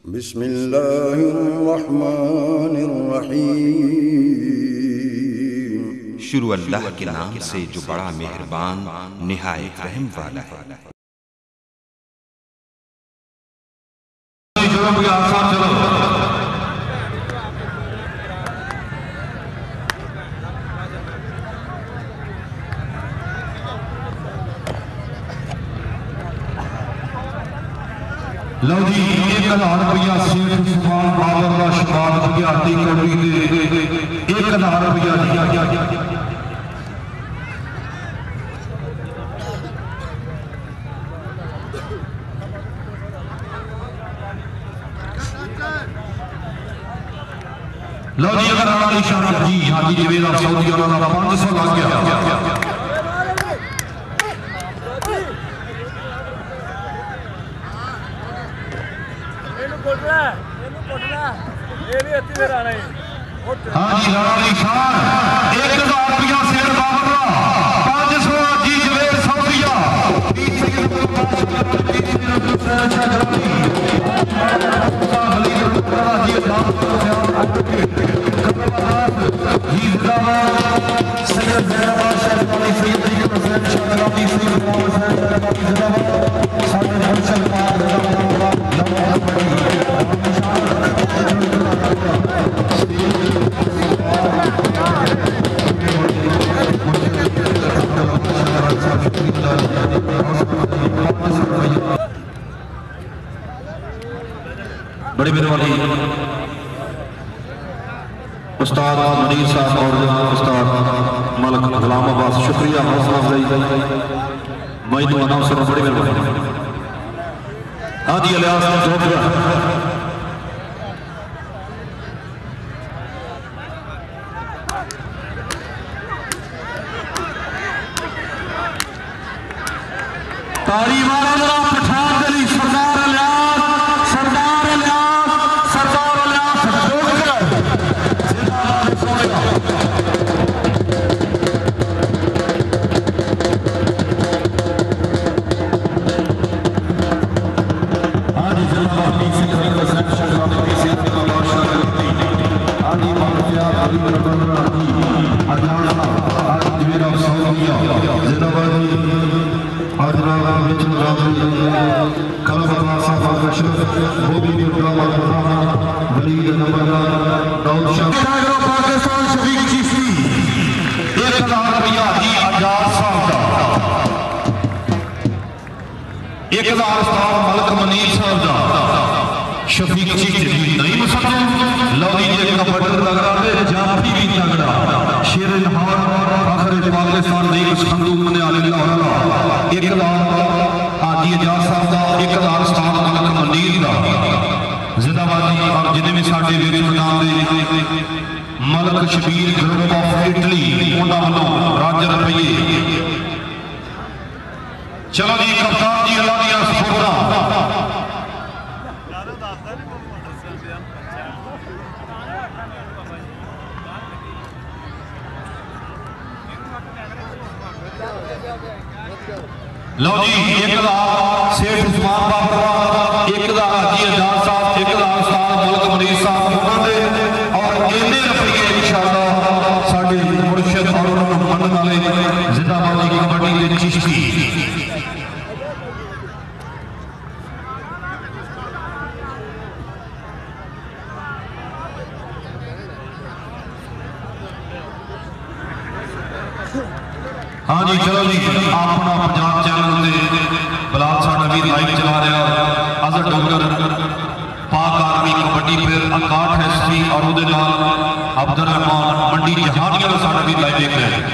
बिस्मिल्लाहिर्रहमानिर्रहीम। शुरू अल्लाह के नाम से जो बड़ा मेहरबान निहायत रहम वाला है। लो जी 1000 रुपया सेठ उस्मान बाबर का शबान विद्यार्थी कौड़ी दे 1000 रुपया दिया गया। लो जी अगर हमारी शान जी हाजी जवेद सऊदी अरब का 500 लग गया। हाँ जी राणा निशान 1000 रुपया शेर बाबर 500 जी जवेद सऊदिया बड़े मेहरबानी उस्ताद मनीर साहब और उस्ताद मलक गुलाम अब्बास शुक्रिया हौसला अफजाई मैं तो अनाउंसर बड़ी मेहरबानी। हाँ जी अलियास तारी वाला पठान गली सरदार अलियास पाकिस्तान शफीक चिश्ती 1000 रुपया जी आजाद साहब का 1000 उस्ताद मलक मनीर साहब का शफीक चिश्ती नहीं मुसलमान लौरी जी का बटन तगड़ा दे जाफी भी तगड़ा शेर लाहौर आखिर पाकिस्तान दे खंदू मने आले लाहौर 1000 आजी आजाद साहब का 1000 उस्ताद मलक मनीर का जिंदाबादी और जिन्हें भी साढ़े नाम Malik Shabbir group of Italy उन्होंने राजन रुपये। चलो जी कप्तान जी अल्लाह दिया सुपुर्दा लो जी 1000 शेख उस्मान बाबर 1000 हाजी आजाद साहब 1000 उस्ताद मलक मनीर साहब उन्होंने और इन्ने रुपये इंशाअल्लाह साडे मुर्शिद और उन्होंने मनन वाले जिंदाबादी की कबड्डी दे चिश्ती। हाँ जी चलो जी अपना पंजाब चैनल से बिलाल साडा भी लाइव चला रहा अजहर डोगर पाक आर्मी कबड्डी प्लेयर 61 एसपी और उहदे नाल अब्दुल रहमान मंडी जहानिया का साडा भी लाइव देख रहे हैं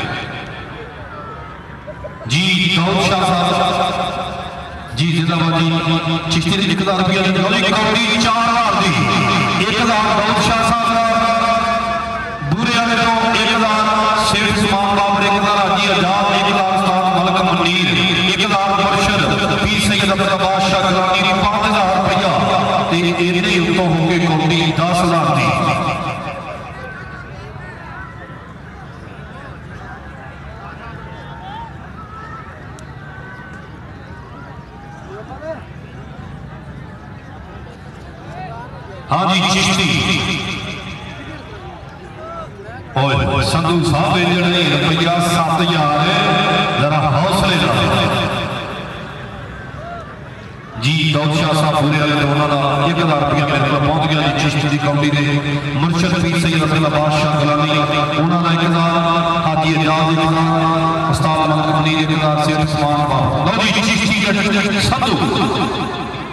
जी। दाऊद शाह साहब जी जिंदाबाद जी चिश्ती ने 1000 रुपया दी कबड्डी 4 बार दी 1000 दाऊद शाह साहब दूरे वाले तो 1000 शेख उस्मान बाबर 1000 हाजी आजाद 1000 उस्ताद मलक मनीर 1000 मुर्शिद पीर सैयद अब्दुल बादशाह गिलानी 5000 रुपया ते इन्ने उत्तों होके कौड़ी 10000 दी। हाँ जी चिश्ती ओए संधू साहब जड़े रुपया 7000 जरा हौसले जी दौलशाह साहब पूरे वाले तो उन्होंने 1000 रुपया मेरे को पहुंच गया जी चिश्ती की कौली ने मुर्शद पीर सैयद अब्दुल्ला बादशाह गलानी उन्होंने 1000 हाजी एजाज 1000 उस्ताद मलक मुनीर 1000 शेर उस्मान बाबा लो जी चिश्ती संधू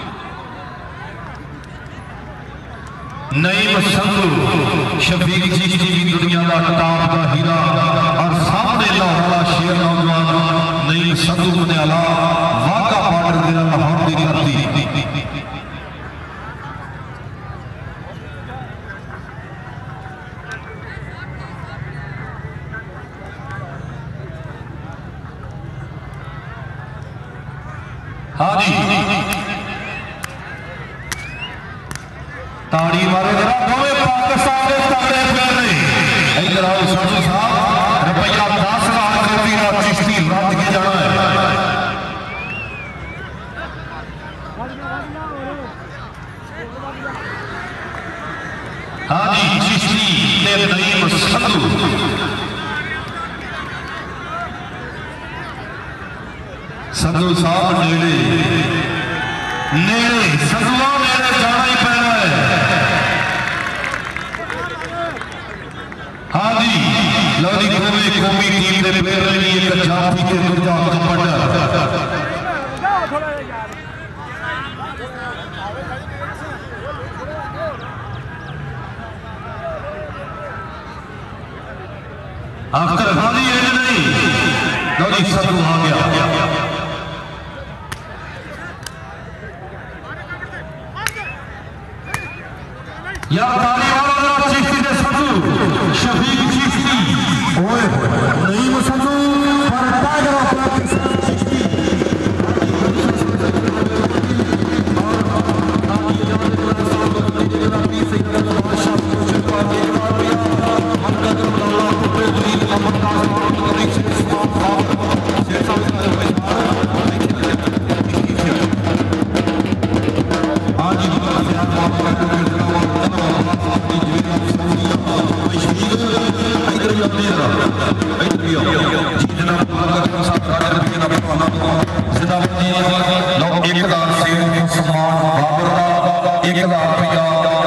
नईम संधू शफीक चिश्ती भी दुनिया का किताब का हीरा और सामने लाहौर वाला शेर नौजवान नईम संधू मनियाला वाका बॉर्डर दे लाहौर दी करती हाँ जी ताड़ी मारे जरा दोवे पाकिस्तान के तगड़े प्लेयर ने इधर आओ संधू साहब रुपया 10,000 रुपया चिश्ती रद्द के जाना है हाँ जी चिश्ती ने नईम संधू संधू साहब नेड़े नेड़े संधुआ नेड़े जाना ही पैना है हाँ जी लवली कौमी टीम के प्लेयर ने एक जाफी के दूजा कमांडर अख्तर खाली है नहीं लवली संधू आ गया यार ताली वाला चिश्ती ने संधू शफीक चिश्ती ओए नईम संधू पर टाइगर ऑफ चिश्ती एक 1000 से सम्मान बाबर 1000 रुपया